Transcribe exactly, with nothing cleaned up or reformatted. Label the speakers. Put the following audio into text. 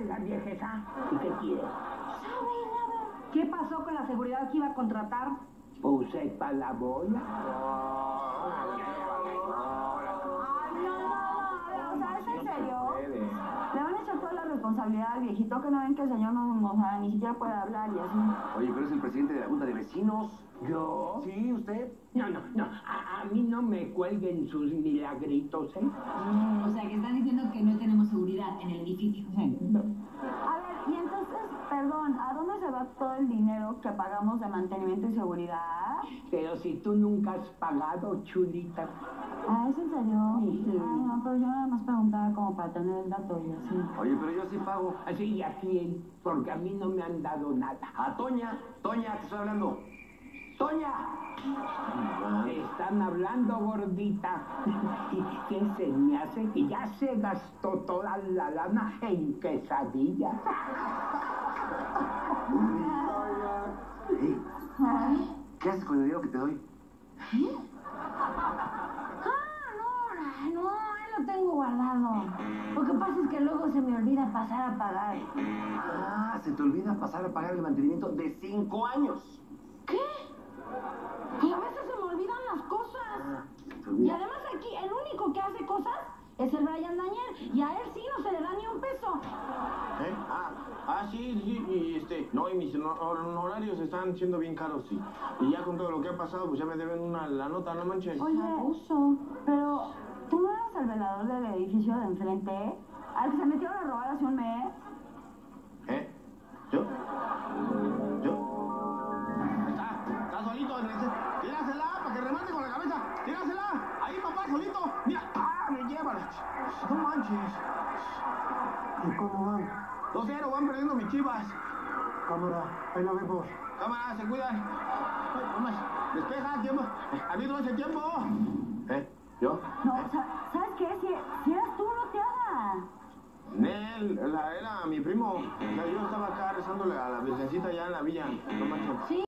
Speaker 1: la vieja esa? ¿Y qué quiere?
Speaker 2: ¿Qué pasó con la seguridad que iba a contratar?
Speaker 1: Pues sepa la bola.
Speaker 2: Ay, no, no, no, o sea, ¿es en serio? Le van a echar toda la responsabilidad al viejito, que no ven que el señor no, no, o sea, ni siquiera puede hablar y así.
Speaker 3: Oye, pero es el presidente de la Junta de Vecinos.
Speaker 1: ¿Yo?
Speaker 3: Sí, usted.
Speaker 1: No, no, no. A, a mí no me cuelguen sus milagritos, ¿eh?
Speaker 4: Mm, o sea, que están diciendo que no tenemos seguridad en el edificio.
Speaker 2: A ver, y entonces, perdón, ¿a dónde se va todo el dinero que pagamos de mantenimiento y seguridad?
Speaker 1: Pero si tú nunca has pagado, chulita.
Speaker 2: Ah, ¿es en serio?
Speaker 1: Sí.
Speaker 2: Ay, no, pero yo nada más preguntaba como para tener el dato y así.
Speaker 3: Oye, pero yo sí pago.
Speaker 1: Así, ¿y a quién? Porque a mí no me han dado nada.
Speaker 3: A Toña. Toña, te estoy hablando. ¡Toña!
Speaker 1: Te están hablando, gordita. ¿Qué se me hace? Que ya se gastó toda la lana en quesadillas.
Speaker 3: Ey, ¿qué haces con el dinero que te doy?
Speaker 2: Ah, no, no, ahí lo tengo guardado. Lo que pasa es que luego se me olvida pasar a pagar.
Speaker 3: Ah, se te olvida pasar a pagar el mantenimiento de cinco años.
Speaker 2: ¿Qué? Y a veces se me olvidan las cosas.
Speaker 3: Ah, se te
Speaker 2: Y
Speaker 3: olvida.
Speaker 2: además aquí el único que hace cosas es el Brian Dañer. Y a él sí no se le da ni un peso.
Speaker 5: ¿Eh? Ah, ah, sí, sí, y este, no, y mis hor- honorarios están siendo bien caros, sí. Y ya con todo lo que ha pasado, pues ya me deben una, la nota, no manches.
Speaker 2: Oye, Uso, pero ¿tú no eras el velador del edificio de enfrente? ¿Al que se metieron a robar hace un mes?
Speaker 5: ¿Eh? ¿Yo? ¿Yo? Está, está solito en el... ce- ¡Tírasela, para que remate con la cabeza! ¡Tírasela! ¡Ahí, papá, solito! ¡Mira! ¡Ah, me lleva! ¡No manches!
Speaker 6: ¿Y cómo van?
Speaker 5: dos cero, van perdiendo mis chivas.
Speaker 6: Cámara, ahí la vemos.
Speaker 5: Cámara, se cuidan. Ay, nomás, despeja, tiempo. Árbitro, ese tiempo. ¿Eh? ¿Yo?
Speaker 2: No, o sea, ¿sabes qué? Si, si eras tú, no te hagas.
Speaker 5: Nel, la- era mi primo. O sea, yo estaba acá rezándole a la virgencita allá en la villa. No manches.
Speaker 2: Sí.